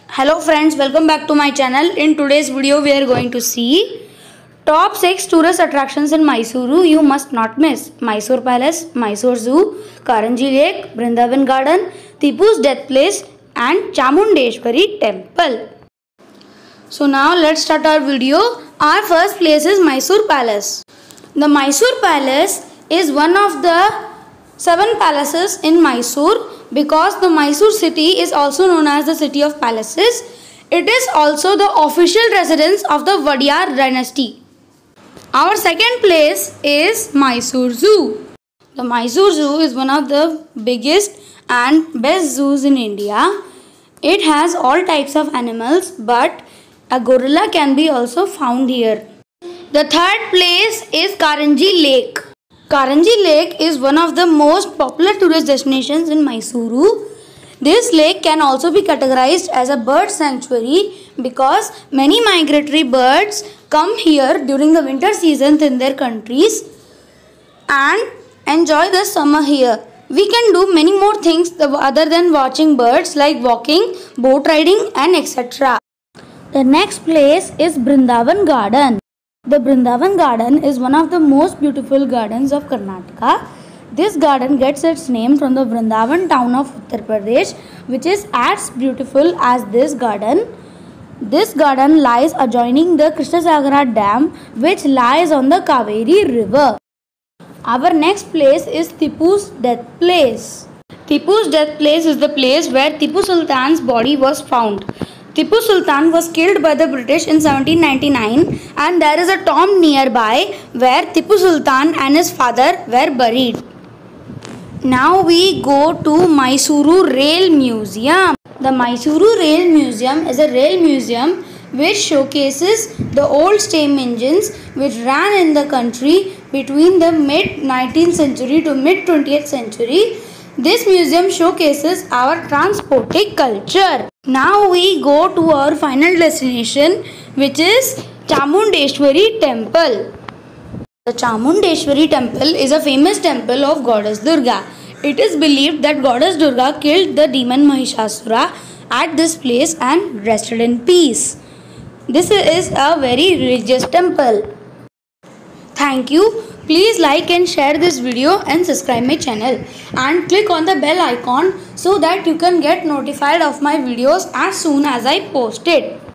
Hello friends, welcome back to my channel. In today's video we are going to see top 6 tourist attractions in Mysuru you must not miss. Mysore Palace, Mysore Zoo, Karanji Lake, Brindavan Garden, Tipu's Death Place and Chamundeshwari Temple. So now let's start our video. Our first place is Mysore Palace. The Mysore Palace is one of the 7 palaces in Mysore because the Mysore city is also known as the city of palaces. It is also the official residence of the Wadiyar dynasty. Our second place is Mysore Zoo. The Mysore Zoo is one of the biggest and best zoos in India. It has all types of animals, but a gorilla can be also found here. The third place is Karanji Lake. Karanji Lake is one of the most popular tourist destinations in Mysuru. This lake can also be categorized as a bird sanctuary because many migratory birds come here during the winter seasons in their countries and enjoy the summer here. We can do many more things other than watching birds like walking, boat riding and etc. The next place is Brindavan Garden. The Brindavan Garden is one of the most beautiful gardens of Karnataka. This garden gets its name from the Brindavan town of Uttar Pradesh, which is as beautiful as this garden. This garden lies adjoining the Krishnasagara Dam, which lies on the Kaveri River. Our next place is Tipu's Death Place. Tipu's Death Place is the place where Tipu Sultan's body was found. Tipu Sultan was killed by the British in 1799 and there is a tomb nearby where Tipu Sultan and his father were buried. Now we go to Mysuru Rail Museum. The Mysuru Rail Museum is a rail museum which showcases the old steam engines which ran in the country between the mid 19th century to mid 20th century. This museum showcases our transporting culture. Now we go to our final destination, which is Chamundeshwari Temple. The Chamundeshwari Temple is a famous temple of Goddess Durga. It is believed that Goddess Durga killed the demon Mahishasura at this place and rested in peace. This is a very religious temple. Thank you. Please like and share this video and subscribe my channel and click on the bell icon so that you can get notified of my videos as soon as I post it.